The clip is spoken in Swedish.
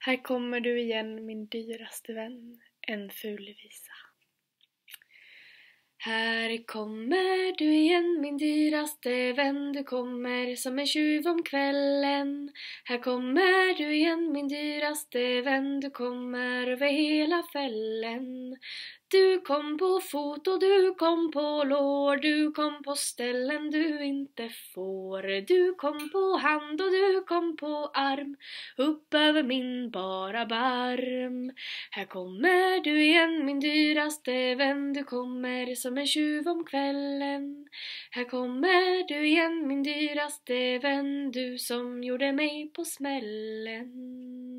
Här kommer du igen, min dyraste vän, en ful visa. Här kommer du igen, min dyraste vän, du kommer som en tjuv om kvällen. Här kommer du igen, min dyraste vän, du kommer över hela fällen. Du kom på fot och du kom på lår, du kom på ställen du inte får. Du kom på hand och du kom på arm, upp över min bara barm. Här kommer du igen, min dyraste vän, du kommer som en tjuv om kvällen. Här kommer du igen, min dyraste vän, du som gjorde mig på smällen.